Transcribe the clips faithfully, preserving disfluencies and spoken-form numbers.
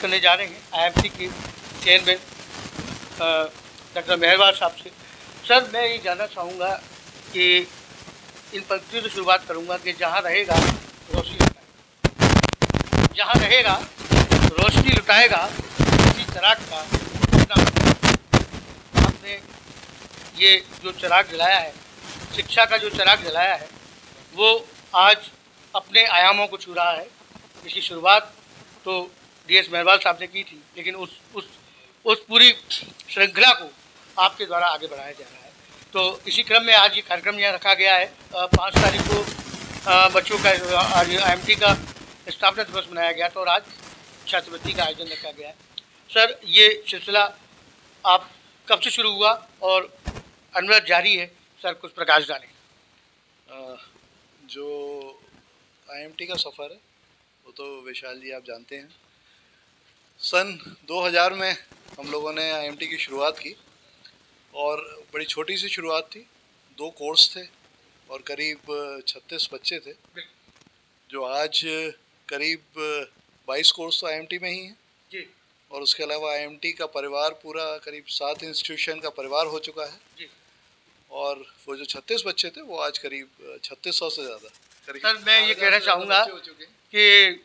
करने जा रहे हैं आईएमटी के चेयरमैन डॉक्टर मेहरबान साहब से। सर, मैं ये जानना चाहूँगा कि इन पंक्तियों से शुरुआत करूँगा कि जहाँ रहेगा रोशनी लुटाएगा, जहाँ रहेगा रोशनी लुटाएगा, इसी चिराग का आपने ये जो चिराग जलाया है, शिक्षा का जो चिराग जलाया है, वो आज अपने आयामों को छू रहा है। इसकी शुरुआत तो डी एस मेहरबान साहब ने की थी, लेकिन उस उस उस पूरी श्रृंखला को आपके द्वारा आगे बढ़ाया जा रहा है। तो इसी क्रम में आज ये कार्यक्रम यहाँ रखा गया है। पाँच तारीख को आ, बच्चों का आज आई एम टी का स्थापना दिवस मनाया गया था और आज छात्रवृत्ति का आयोजन रखा गया है। सर, ये सिलसिला आप कब से शुरू हुआ और अनवरत जारी है? सर, कुछ प्रकाश डालें। जो आई एम टी का सफ़र है वो तो विशाल जी आप जानते हैं। सन दो हज़ार में हम लोगों ने आई एम टी की शुरुआत की और बड़ी छोटी सी शुरुआत थी। दो कोर्स थे और करीब छत्तीस बच्चे थे, जो आज करीब बाईस कोर्स तो आई एम टी में ही हैं जी। और उसके अलावा आई एम टी का परिवार पूरा करीब सात इंस्टीट्यूशन का परिवार हो चुका है जी। और वो जो छत्तीस बच्चे थे वो आज करीब छत्तीस सौ से ज़्यादा। सर, मैं ये कहना चाहूँगा कि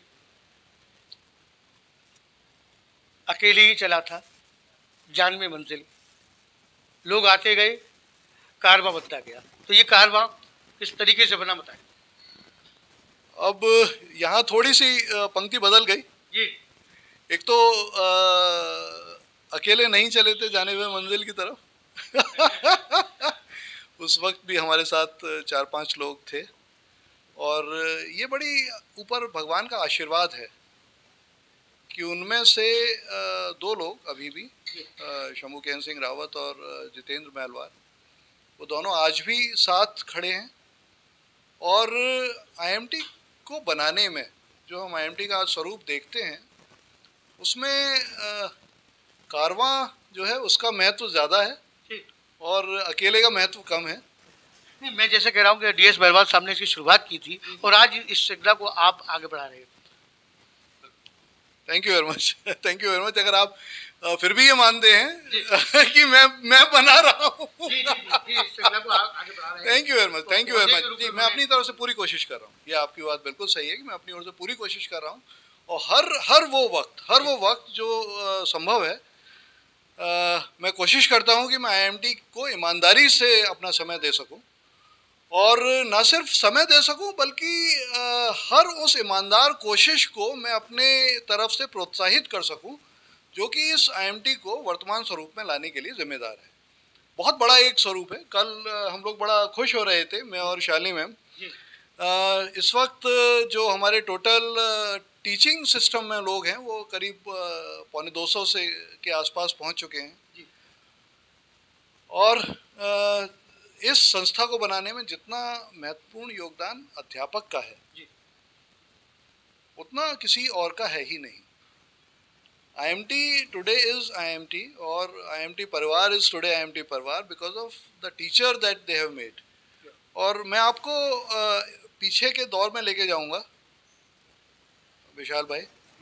अकेले ही चला था, जान में मंजिल, लोग आते गए, कारवां बनता गया। तो ये कारवां किस तरीके से बना, बताएं। अब यहाँ थोड़ी सी पंक्ति बदल गई जी। एक तो आ, अकेले नहीं चले थे जाने हुए मंजिल की तरफ उस वक्त भी हमारे साथ चार पांच लोग थे और ये बड़ी ऊपर भगवान का आशीर्वाद है कि उनमें से दो लोग अभी भी, शमुकेन सिंह रावत और जितेंद्र महलवार, वो दोनों आज भी साथ खड़े हैं। और आई एम टी को बनाने में जो हम आई एम टी का आज स्वरूप देखते हैं उसमें कारवां जो है उसका महत्व ज़्यादा है और अकेले का महत्व कम है। नहीं, मैं जैसे कह रहा हूँ कि डी एस मेहरबान साहब ने इसकी शुरुआत की थी और आज इस श्रृंखला को आप आगे बढ़ा रहे हैं। Thank you very much, thank you very much. अगर आप फिर भी ये मानते हैं कि मैं मैं बना रहा हूँ, thank you very much, thank you very much जी। मैं अपनी तरफ से पूरी कोशिश कर रहा हूँ, ये आपकी बात बिल्कुल सही है कि मैं अपनी ओर से पूरी कोशिश कर रहा हूँ और हर हर वो वक्त हर वो वक्त जो आ, संभव है आ, मैं कोशिश करता हूँ कि मैं आई एम टी को ईमानदारी से अपना समय दे सकूँ और ना सिर्फ समय दे सकूं बल्कि आ, हर उस ईमानदार कोशिश को मैं अपने तरफ से प्रोत्साहित कर सकूं जो कि इस आई एम टी को वर्तमान स्वरूप में लाने के लिए जिम्मेदार है। बहुत बड़ा एक स्वरूप है। कल आ, हम लोग बड़ा खुश हो रहे थे, मैं और शालिनी मैम। इस वक्त जो हमारे टोटल टीचिंग सिस्टम में लोग हैं वो करीब पौने दो सौ से के आसपास पहुंच चुके हैं और आ, इस संस्था को बनाने में जितना महत्वपूर्ण योगदान अध्यापक का है जी, उतना किसी और का है ही नहीं। I M T today is I M T और आई एम टी परिवार is today I M T परिवार because of the teacher that they have made. और मैं आपको आ, पीछे के दौर में लेके जाऊंगा विशाल भाई।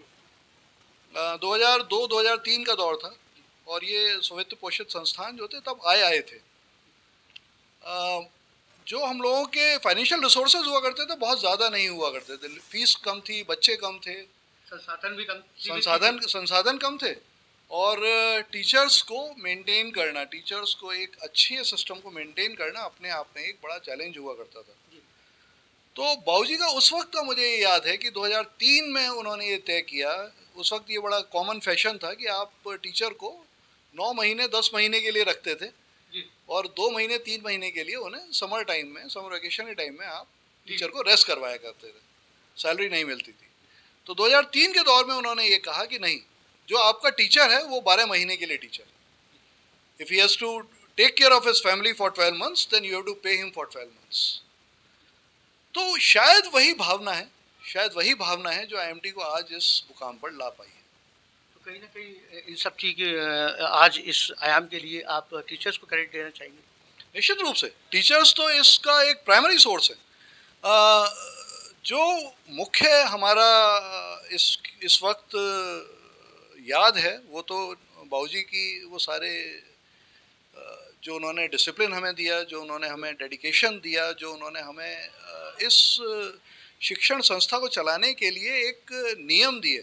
दो हज़ार दो दो हज़ार तीन का दौर था और ये स्वायत्त पोषित संस्थान जो थे तब आए आए थे। Uh, जो हम लोगों के फाइनेंशियल रिसोर्सेज हुआ करते थे बहुत ज़्यादा नहीं हुआ करते थे, फीस कम थी, बच्चे कम थे, संसाधन भी कम संसाधन संसाधन कम थे और टीचर्स को मेंटेन करना, टीचर्स को एक अच्छे सिस्टम को मेंटेन करना अपने आप में एक बड़ा चैलेंज हुआ करता था। तो बाबूजी का उस वक्त का मुझे याद है कि दो हज़ार तीन में उन्होंने ये तय किया। उस वक्त ये बड़ा कॉमन फैशन था कि आप टीचर को नौ महीने दस महीने के लिए रखते थे और दो महीने तीन महीने के लिए उन्हें समर टाइम में, समर वेकेशन के टाइम में आप टीचर को रेस्ट करवाया करते थे, सैलरी नहीं मिलती थी। तो दो हज़ार तीन के दौर में उन्होंने ये कहा कि नहीं, जो आपका टीचर है वो बारह महीने के लिए टीचर है। If he has to take care of his family for twelve months then you have to pay him for twelve months. तो शायद वही भावना है, शायद वही भावना है जो आई एम टी को आज इस मुकाम पर ला पाई है। कहीं ना कहीं इन सब चीज़ आज इस आयाम के लिए आप टीचर्स को क्रेडिट देना चाहेंगे? निश्चित रूप से टीचर्स तो इसका एक प्राइमरी सोर्स है। आ, जो मुख्य हमारा इस इस वक्त याद है वो तो बाबूजी की वो सारे जो उन्होंने डिसिप्लिन हमें दिया, जो उन्होंने हमें डेडिकेशन दिया, जो उन्होंने हमें इस शिक्षण संस्था को चलाने के लिए एक नियम दिए,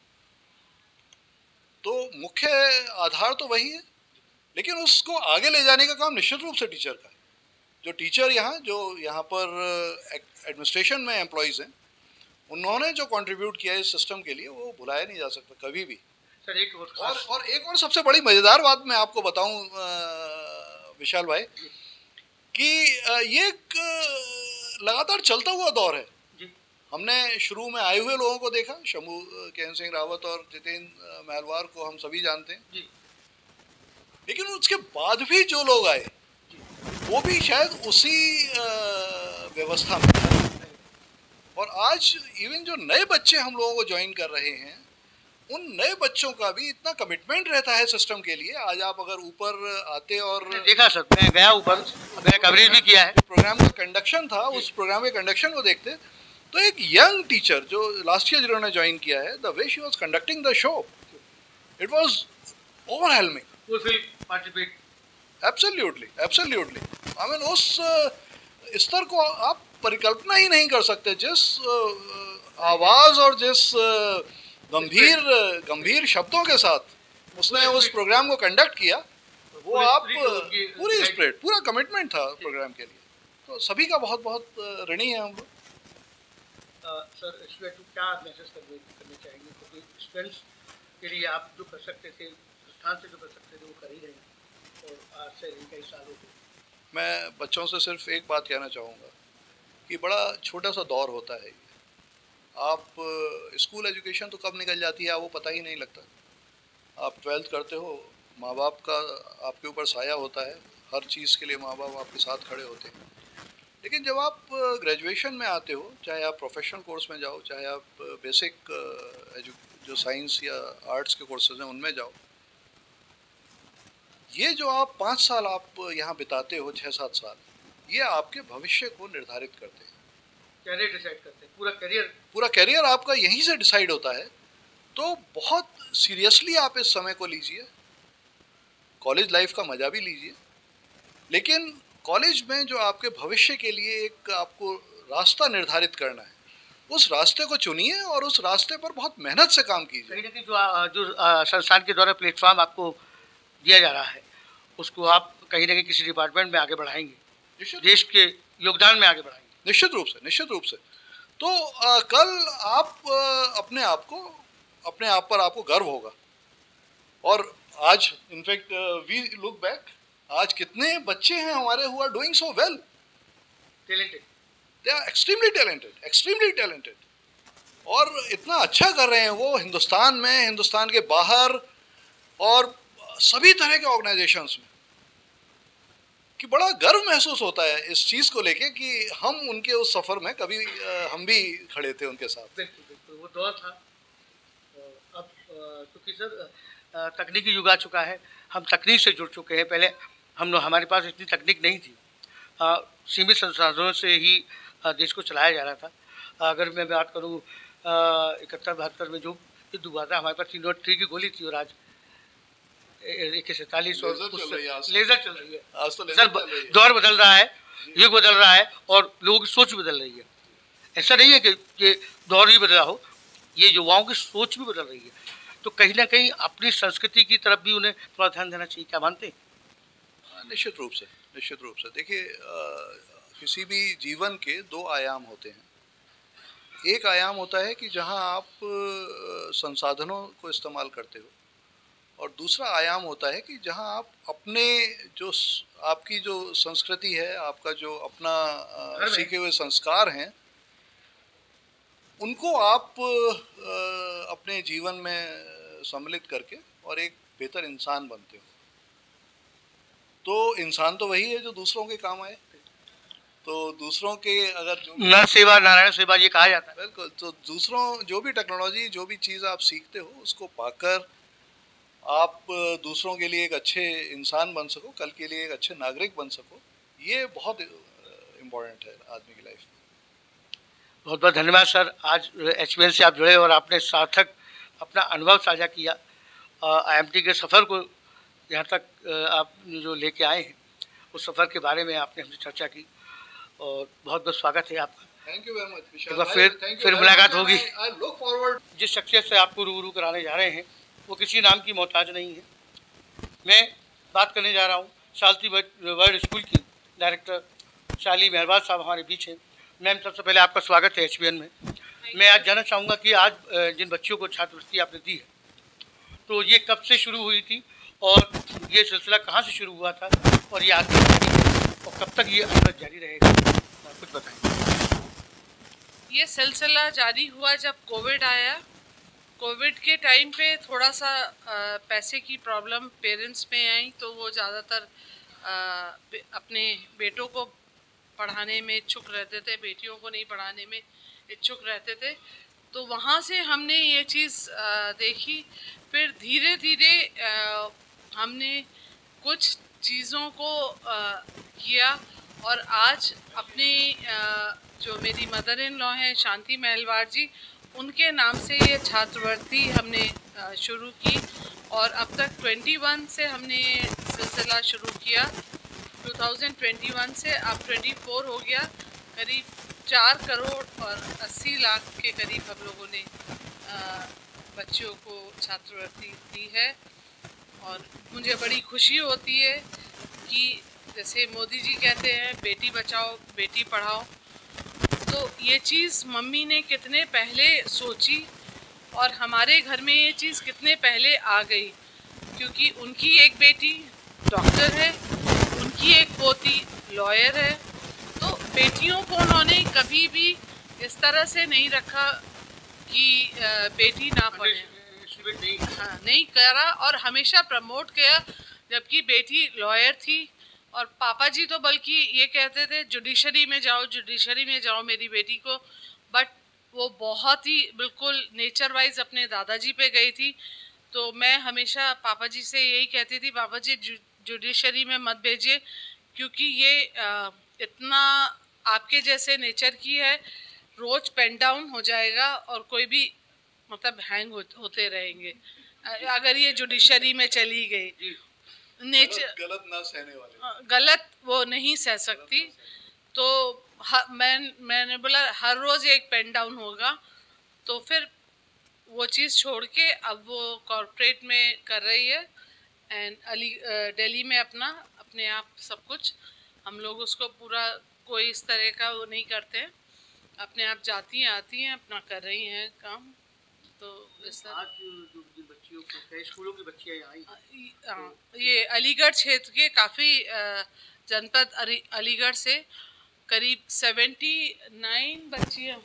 तो मुख्य आधार तो वही है, लेकिन उसको आगे ले जाने का काम निश्चित रूप से टीचर का है। जो टीचर यहाँ जो यहाँ पर एडमिनिस्ट्रेशन में एम्प्लॉयज़ हैं, उन्होंने जो कंट्रीब्यूट किया इस सिस्टम के लिए वो भुलाया नहीं जा सकता कभी भी। सर एक और और, और एक और सबसे बड़ी मज़ेदार बात मैं आपको बताऊं विशाल भाई कि ये एक लगातार चलता हुआ दौर है। हमने शुरू में आए हुए लोगों को देखा, शंभू केन सिंह रावत और जितेंद्र महलवार को हम सभी जानते हैं, लेकिन उसके बाद भी जो लोग आए वो भी शायद उसी व्यवस्था में। और आज इवन जो नए बच्चे हम लोगों को ज्वाइन कर रहे हैं, उन नए बच्चों का भी इतना कमिटमेंट रहता है सिस्टम के लिए। आज आप अगर ऊपर आते और देखा सर, मैं गया ऊपर, मैं कवरेज भी किया है, प्रोग्राम का कंडक्शन था, उस प्रोग्राम के कंडक्शन को देखते तो एक यंग टीचर जो लास्ट ईयर जिन्होंने ज्वाइन किया है, the way she was conducting the show, it was overwhelming. Absolutely absolutely I mean उस स्तर को आप परिकल्पना ही नहीं कर सकते, जिस आवाज़ और जिस गंभीर गंभीर शब्दों के साथ उसने उस प्रोग्राम को कंडक्ट किया, वो आप पूरी स्पिरिट, पूरा कमिटमेंट था प्रोग्राम के लिए। तो सभी का बहुत बहुत ऋणी है हम लोग। सर स्टूडेंट को क्या मैसेज करने करने चाहेंगे, क्योंकि स्टूडेंट्स के लिए आप जो कर सकते थे, संस्थान से जो कर सकते थे वो कर ही रहे हैं, और आज से कई सालों से। मैं बच्चों से सिर्फ एक बात कहना चाहूँगा कि बड़ा छोटा सा दौर होता है। आप स्कूल एजुकेशन तो कब निकल जाती है वो पता ही नहीं लगता। आप ट्वेल्थ करते हो, माँ बाप का आपके ऊपर साया होता है, हर चीज़ के लिए माँ बाप आपके साथ खड़े होते हैं। लेकिन जब आप ग्रेजुएशन में आते हो, चाहे आप प्रोफेशनल कोर्स में जाओ, चाहे आप बेसिक जो साइंस या आर्ट्स के कोर्सेज हैं उनमें जाओ, ये जो आप पाँच साल आप यहाँ बिताते हो, छः सात साल, ये आपके भविष्य को निर्धारित करते हैं, कैरियर डिसाइड करते हैं, पूरा करियर पूरा करियर आपका यहीं से डिसाइड होता है। तो बहुत सीरियसली आप इस समय को लीजिए, कॉलेज लाइफ का मज़ा भी लीजिए, लेकिन कॉलेज में जो आपके भविष्य के लिए एक आपको रास्ता निर्धारित करना है, उस रास्ते को चुनिए और उस रास्ते पर बहुत मेहनत से काम कीजिए। कहीं ना कहीं जो जो संस्थान के द्वारा प्लेटफॉर्म आपको दिया जा रहा है, उसको आप कहीं ना कहीं किसी डिपार्टमेंट में आगे बढ़ाएंगे, देश के योगदान में आगे बढ़ाएंगे। निश्चित रूप से, निश्चित रूप से। तो आ, कल आप आ, अपने आप को अपने आप पर आपको गर्व होगा। और आज इनफैक्ट वी लुक बैक, आज कितने बच्चे हैं हमारे who are doing so well, talented, they are extremely talented, extremely talented, और इतना अच्छा कर रहे हैं वो हिंदुस्तान में, हिंदुस्तान के बाहर और सभी तरह के ऑर्गेनाइजेशंस में, कि बड़ा गर्व महसूस होता है इस चीज़ को लेके कि हम उनके उस सफ़र में कभी हम भी खड़े थे उनके साथ। बिल्कुल बिल्कुल, वो दौर था। अब क्योंकि सर तकनीकी युग आ चुका है, हम तकनीक से जुड़ चुके हैं। पहले हम लोग, हमारे पास इतनी तकनीक नहीं थी, सीमित संसाधनों से ही देश को चलाया जा रहा था। अगर मैं बात करूँ इकहत्तर बहत्तर में जो युद्ध हुआ था, हमारे पास तीन नॉट थ्री की गोली थी, और आज एक सैंतालीस और लेजर चल रही है। आज तो सर दौर बदल रहा है, युग बदल रहा है, और लोगों की सोच भी बदल रही है। ऐसा नहीं है कि ये दौर ही बदला हो, ये युवाओं की सोच भी बदल रही है। तो कहीं ना कहीं अपनी संस्कृति की तरफ भी उन्हें थोड़ा ध्यान देना चाहिए, क्या मानते हैं? निश्चित रूप से, निश्चित रूप से। देखिए, किसी भी जीवन के दो आयाम होते हैं। एक आयाम होता है कि जहां आप संसाधनों को इस्तेमाल करते हो, और दूसरा आयाम होता है कि जहां आप अपने जो आपकी जो संस्कृति है, आपका जो अपना सीखे हुए संस्कार हैं, उनको आप अपने जीवन में सम्मिलित करके और एक बेहतर इंसान बनते हो। तो इंसान तो वही है जो दूसरों के काम आए। तो दूसरों के अगर नर सेवा नारायण सेवा ये कहा जाता है। बिल्कुल। तो दूसरों जो भी टेक्नोलॉजी, जो भी चीज़ आप सीखते हो, उसको पाकर आप दूसरों के लिए एक अच्छे इंसान बन सको, कल के लिए एक अच्छे नागरिक बन सको, ये बहुत इम्पोर्टेंट है आदमी की लाइफ में। बहुत बहुत धन्यवाद सर, आज एच बी एन से आप जुड़े और आपने सार्थक अपना अनुभव साझा किया, आई एम टी के सफ़र को यहाँ तक आप जो लेके आए हैं, उस सफ़र के बारे में आपने हमसे चर्चा की और बहुत बहुत स्वागत है आपका। Thank you very much Vishal भाई, फिर फिर मुलाकात होगी। I look forward. जिस शख्सियत से आपको रूबरू कराने जा रहे हैं वो किसी नाम की मोहताज नहीं है। मैं बात करने जा रहा हूँ शालती वर्ल्ड स्कूल की डायरेक्टर शाली मेहरबान साहब हमारे बीच हैं। मैम, सबसे पहले आपका स्वागत है एच बी एन में। मैं आज जानना चाहूँगा कि आज जिन बच्चों को छात्रवृत्ति आपने दी है, तो ये कब से शुरू हुई थी और ये सिलसिला कहाँ से शुरू हुआ था और ये आगे और कब तक ये अमल जारी रहेगा, कुछ बताएं। ये सिलसिला जारी हुआ जब कोविड आया। कोविड के टाइम पे थोड़ा सा आ, पैसे की प्रॉब्लम पेरेंट्स में आई, तो वो ज़्यादातर अपने बेटों को पढ़ाने में इच्छुक रहते थे, बेटियों को नहीं पढ़ाने में इच्छुक रहते थे। तो वहाँ से हमने ये चीज़ देखी। फिर धीरे धीरे हमने कुछ चीज़ों को आ, किया और आज अपने आ, जो मेरी मदर इन लॉ हैं शांति महलवार जी, उनके नाम से ये छात्रवृत्ति हमने आ, शुरू की और अब तक इक्कीस से हमने सिलसिला शुरू किया। दो हज़ार इक्कीस से अब चौबीस हो गया। करीब चार करोड़ और अस्सी लाख के करीब हम लोगों ने आ, बच्चों को छात्रवृत्ति दी है और मुझे बड़ी खुशी होती है कि जैसे मोदी जी कहते हैं बेटी बचाओ बेटी पढ़ाओ, तो ये चीज़ मम्मी ने कितने पहले सोची और हमारे घर में ये चीज़ कितने पहले आ गई, क्योंकि उनकी एक बेटी डॉक्टर है, उनकी एक पोती लॉयर है। तो बेटियों को उन्होंने कभी भी इस तरह से नहीं रखा कि बेटी ना पढ़े, हाँ नहीं करा और हमेशा प्रमोट किया। जबकि बेटी लॉयर थी और पापा जी तो बल्कि ये कहते थे जुडिशरी में जाओ जुडिशरी में जाओ मेरी बेटी को, बट वो बहुत ही बिल्कुल नेचर वाइज अपने दादाजी पे गई थी। तो मैं हमेशा पापा जी से यही कहती थी, पापा जी जुडिशरी में मत भेजिए, क्योंकि ये आ, इतना आपके जैसे नेचर की है, रोज पेन डाउन हो जाएगा और कोई भी मतलब हैंग हो, होते रहेंगे अगर ये जुडिशरी में चली गई। नेचर गलत ना सहने वाले, गलत वो नहीं सह सकती। तो मैं मैंने बोला हर रोज़ एक पेन डाउन होगा, तो फिर वो चीज़ छोड़ के अब वो कॉर्पोरेट में कर रही है एंड अली दिल्ली में अपना अपने आप सब कुछ हम लोग उसको पूरा कोई इस तरह का वो नहीं करते हैं, अपने आप जाती हैं आती हैं अपना कर रही हैं काम। तो इस आज जो बच्चियों को स्कूलों की बच्चियाँ आई, ये अलीगढ़ क्षेत्र के काफ़ी जनपद अलीगढ़ से करीब सेवेंटी नाइन बच्चियाँ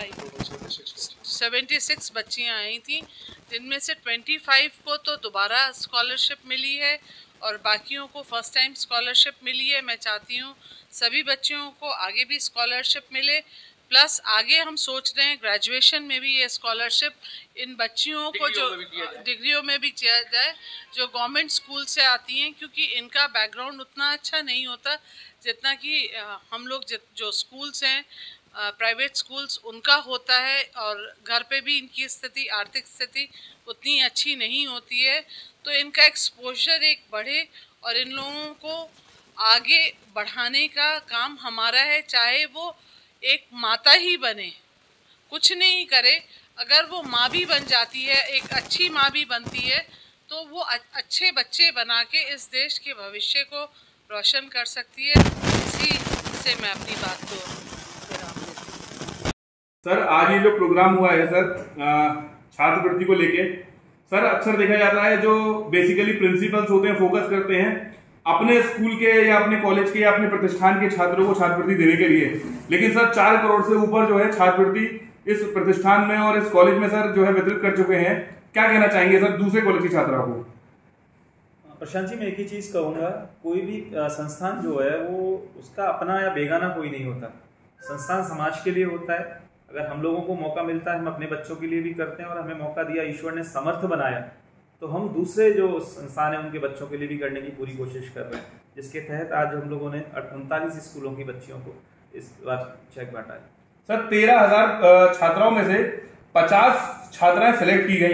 सेवेंटी सिक्स बच्चियाँ आई थी, जिनमें से ट्वेंटी फाइव को तो दोबारा स्कॉलरशिप मिली है और बाकियों को फर्स्ट टाइम स्कॉलरशिप मिली है। मैं चाहती हूँ सभी बच्चियों को आगे भी स्कॉलरशिप मिले, प्लस आगे हम सोच रहे हैं ग्रेजुएशन में भी ये स्कॉलरशिप इन बच्चियों को जो डिग्रियों में भी किया जाए जो गवर्नमेंट स्कूल से आती हैं, क्योंकि इनका बैकग्राउंड उतना अच्छा नहीं होता जितना कि हम लोग जो स्कूल्स हैं प्राइवेट स्कूल्स उनका होता है, और घर पे भी इनकी स्थिति आर्थिक स्थिति उतनी अच्छी नहीं होती है। तो इनका एक्सपोजर एक बढ़े और इन लोगों को आगे बढ़ाने का काम हमारा है, चाहे वो एक माता ही बने, कुछ नहीं करे, अगर वो माँ भी बन जाती है, एक अच्छी माँ भी बनती है, तो वो अच्छे बच्चे बना के इस देश के भविष्य को रोशन कर सकती है। इसी से मैं अपनी बात को विराम देती हूँ। सर, आज ये जो प्रोग्राम हुआ है सर छात्रवृत्ति को लेके, सर अक्सर देखा जाता है जो बेसिकली प्रिंसिपल्स होते हैं फोकस करते हैं अपने स्कूल के या अपने कॉलेज के या अपने प्रतिष्ठान के छात्रों को छात्रवृत्ति देने के लिए, लेकिन सर चार करोड़ से ऊपर जो है छात्रवृत्ति इस प्रतिष्ठान में और इस कॉलेज में सर जो है वितरित कर चुके हैं। क्या कहना चाहेंगे सर दूसरे कॉलेज की छात्राओं को? प्रशांत जी, मैं एक ही चीज़ कहूँगा, कोई भी संस्थान जो है वो उसका अपना या बेगाना कोई नहीं होता। संस्थान समाज के लिए होता है। अगर हम लोगों को मौका मिलता है हम अपने बच्चों के लिए भी करते हैं, और हमें मौका दिया, ईश्वर ने समर्थ बनाया, तो हम दूसरे जो संस्थान है उनके बच्चों के लिए भी करने की पूरी कोशिश कर रहे हैं, जिसके तहत आज हम लोगों ने उनतालीस स्कूलों की बच्चियों को इस बार चेक बांटा है। सर तेरह हजार छात्राओं में से पचास छात्राएं सिलेक्ट की गई,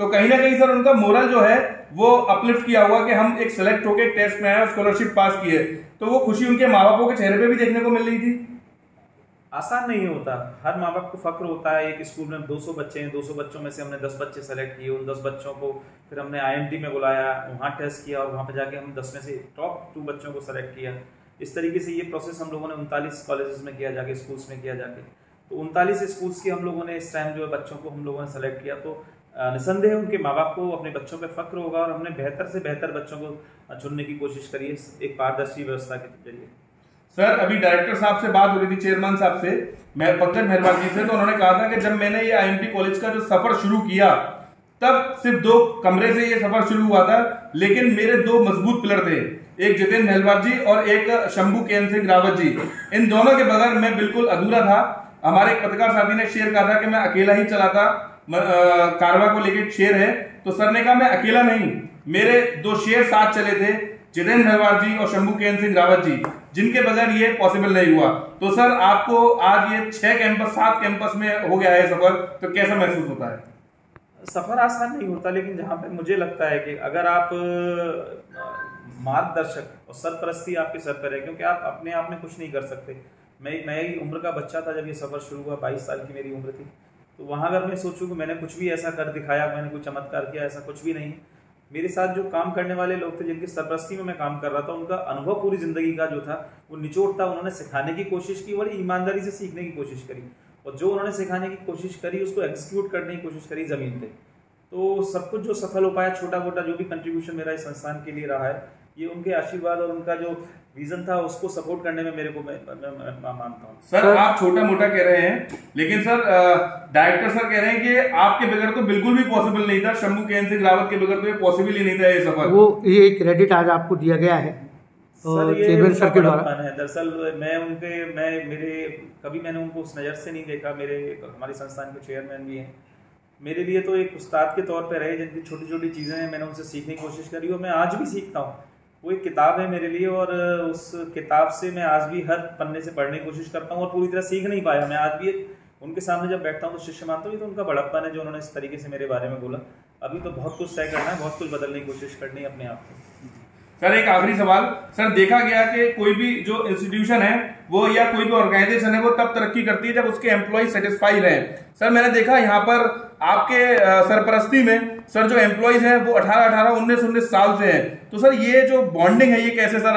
तो कहीं ना कहीं सर उनका मोरल जो है वो अपलिफ्ट किया हुआ कि हम एक सेलेक्ट होके टेस्ट में आए, स्कॉलरशिप पास की है, तो वो खुशी उनके माँ बापों के चेहरे पे भी देखने को मिल रही थी। आसान नहीं होता, हर माँ बाप को फक्र होता है एक स्कूल में दो सौ बच्चे हैं, दो सौ बच्चों में से हमने दस बच्चे सेलेक्ट किए, उन दस बच्चों को फिर हमने आईएमटी में बुलाया, वहाँ टेस्ट किया और वहाँ पे जाके हम दस में से टॉप टू बच्चों को सेलेक्ट किया। इस तरीके से ये प्रोसेस हम लोगों ने उनतालीस कॉलेजेस में किया, जाके स्कूल्स में किया जाके, तो उनतालीस स्कूल्स के हम लोगों ने इस टाइम जो है बच्चों को हम लोगों ने सेलेक्ट किया। तो निसंदेह उनके माँ बाप को अपने बच्चों पे फक्र होगा और हमने बेहतर से बेहतर बच्चों को चुनने की कोशिश करी है एक पारदर्शी व्यवस्था के जरिए। सर अभी डायरेक्टर साहब से बात हो रही थी, चेयरमैन साहब से, मैं पंकज मेहरबान जी से, तो उन्होंने कहा था कि जब मैंने ये आईएमटी कॉलेज का जो सफर शुरू किया तब सिर्फ दो कमरे से ये सफर शुरू हुआ था, लेकिन मेरे दो मजबूत पिलर थे, एक जितेंद्र मेहरबान जी और एक शंभू के एन सिंह रावत जी। इन दोनों के बगैर मैं बिल्कुल अधूरा था। हमारे एक पत्रकार साथी ने शेयर कहा था कि मैं अकेला ही चला था, कारवा को लेकर शेर है, तो सर ने कहा मैं अकेला नहीं, मेरे दो शेर साथ चले थे, जितेंद्र मेहरबान जी और शंभू के एन सिंह रावत जी, जिनके बगैर ये पॉसिबल नहीं हुआ। तो सर आपको आज ये छह कैंपस सात कैंपस में हो गया है सफर, तो कैसा महसूस होता है? सफर आसान नहीं होता, लेकिन जहाँ पे मुझे लगता है कि अगर आप मार्गदर्शक और सरपरस्ती आपके सर पर है, क्योंकि आप अपने आप में कुछ नहीं कर सकते। मैं एक नई उम्र का बच्चा था जब ये सफर शुरू हुआ, बाईस साल की मेरी उम्र थी, तो वहाँ अगर मैं सोचूं कि मैंने कुछ भी ऐसा कर दिखाया, मैंने कोई चमत्कार किया, ऐसा कुछ भी नहीं। मेरे साथ जो काम करने वाले लोग थे, जिनकी सरपरस्ती में मैं काम कर रहा था, उनका अनुभव पूरी जिंदगी का जो था वो निचोड़ था। उन्होंने सिखाने की कोशिश की, बड़ी ईमानदारी से सीखने की कोशिश करी, और जो उन्होंने सिखाने की कोशिश करी उसको एग्जीक्यूट करने की कोशिश करी ज़मीन पे। तो सब कुछ जो सफल हो पाया, छोटा मोटा जो भी कंट्रीब्यूशन मेरा इस संस्थान के लिए रहा है, ये उनके आशीर्वाद और उनका जो विजन था उसको सपोर्ट करने में मेरे को मैं, मैं, मैं, मैं मानता हूँ। सर, सर आप छोटा मोटा कह रहे हैं, लेकिन सर डायरेक्टर सर कह रहे हैं कि आपके बगैर तो बिल्कुल भी पॉसिबल नहीं था, शंभू के एन सिंह रावत के बगैर तो ये पॉसिबल ही नहीं था ये सफर। वो ये क्रेडिट आज आपको दिया गया है सर, ये सर के द्वारा है। दरअसल मैं उनके मैं मेरे कभी मैंने उनको उस नज़र से नहीं देखा। मेरे हमारे संस्थान के चेयरमैन भी हैं, मेरे लिए तो एक उस्ताद के तौर पे रहे, जिनकी छोटी छोटी चीज़ें हैं मैंने उनसे सीखने की कोशिश करी और मैं आज भी सीखता हूँ। वो एक किताब है मेरे लिए, और उस किताब से मैं आज भी हर पन्ने से पढ़ने की कोशिश करता हूँ और पूरी तरह सीख नहीं पाया। मैं आज भी एक उनके सामने जब बैठता हूँ तो शिष्य मानता हूँ, ये तो उनका बड़प्पन है जो उन्होंने इस तरीके से मेरे बारे में बोला। अभी तो बहुत कुछ तय करना है, बहुत कुछ बदलने की कोशिश करनी है अपने आप को। सर एक आखिरी सवाल, सर देखा गया कि कोई भी जो इंस्टीट्यूशन है वो या कोई भी ऑर्गेनाइजेशन है वो तब तरक्की करती है जब उसके एम्प्लॉय सेटिस्फाई रहे। सर मैंने देखा यहाँ पर आपके सरपरस्ती में सर जो एम्प्लॉयज हैं वो अठारह अठारह उन्नीस उन्नीस साल से हैं, तो सर ये जो बॉन्डिंग है ये कैसे सर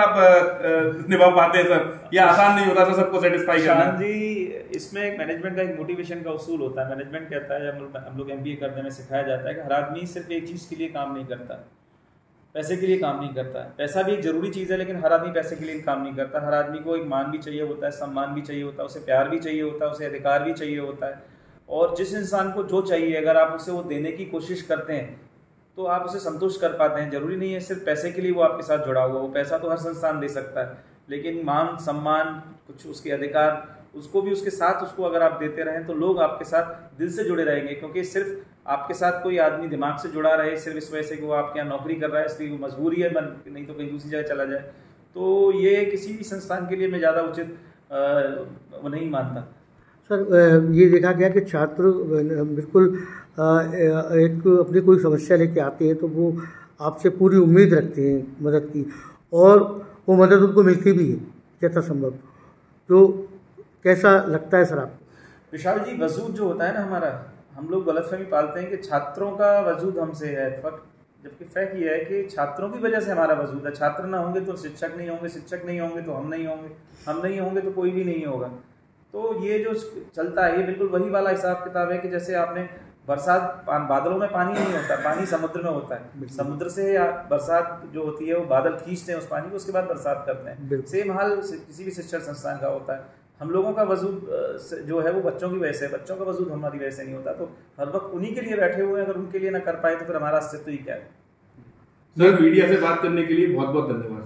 आप निभा पाते हैं? सर ये आसान नहीं होता सर सबको सेटिस्फाई करना जी। इसमें एक मैनेजमेंट का एक मोटिवेशन का उसूल होता है। मैनेजमेंट कहता है, हम लोग एमबीए करने में सिखाया जाता है कि हर आदमी सिर्फ एक चीज़ के लिए काम नहीं करता, पैसे के लिए काम नहीं करता है। पैसा भी एक जरूरी चीज़ है, लेकिन हर आदमी पैसे के लिए काम नहीं करता। हर आदमी को एक मान भी चाहिए होता है, सम्मान भी चाहिए होता है, उसे प्यार भी चाहिए होता है, उसे अधिकार भी चाहिए होता है। और जिस इंसान को जो चाहिए अगर आप उसे वो देने की कोशिश करते हैं तो आप उसे संतुष्ट कर पाते हैं। जरूरी नहीं है सिर्फ पैसे के लिए वो आपके साथ जुड़ा हुआ हो, पैसा तो हर संस्थान दे सकता है, लेकिन मान सम्मान कुछ उसके अधिकार उसको भी उसके साथ उसको अगर आप देते रहें तो लोग आपके साथ दिल से जुड़े रहेंगे। क्योंकि सिर्फ आपके साथ कोई आदमी दिमाग से जुड़ा रहे सिर्फ इस वजह से कि वो आपके यहाँ नौकरी कर रहा है, इसलिए वो मजबूरी है, नहीं तो कहीं दूसरी जगह चला जाए, तो ये किसी भी संस्थान के लिए मैं ज़्यादा उचित वो नहीं मानता। सर ये देखा गया कि छात्र बिल्कुल एक अपनी कोई समस्या लेके आते हैं तो वो आपसे पूरी उम्मीद रखते हैं मदद की, और वो मदद उनको मिलती भी है जैसा संभव। तो कैसा लगता है सर आपको? विशाल जी, वजूद जो होता है ना हमारा, हम लोग गलतफहमी पालते हैं कि छात्रों का वजूद हमसे है, जबकि फैक्ट ये है कि छात्रों की वजह से हमारा वजूद है। छात्र ना होंगे तो शिक्षक नहीं होंगे, शिक्षक नहीं होंगे तो हम नहीं होंगे, हम नहीं होंगे तो कोई भी नहीं होगा। तो ये जो चलता है ये बिल्कुल वही वाला हिसाब किताब है कि जैसे आपने बरसात, बादलों में पानी नहीं होता, पानी समुद्र में होता है, समुद्र से बरसात जो होती है वो बादल खींचते हैं उस पानी को, उसके बाद बरसात करते हैं। सेम हाल किसी भी शिक्षण संस्थान का होता है। हम लोगों का वजूद जो है वो बच्चों की वजह से, बच्चों का वजूद हमारी वजह से नहीं होता। तो हर वक्त उन्हीं के लिए बैठे हुए हैं, अगर उनके लिए ना कर पाए तो फिर हमारा अस्तित्व ही क्या है। सर मीडिया से बात करने के लिए बहुत बहुत धन्यवाद।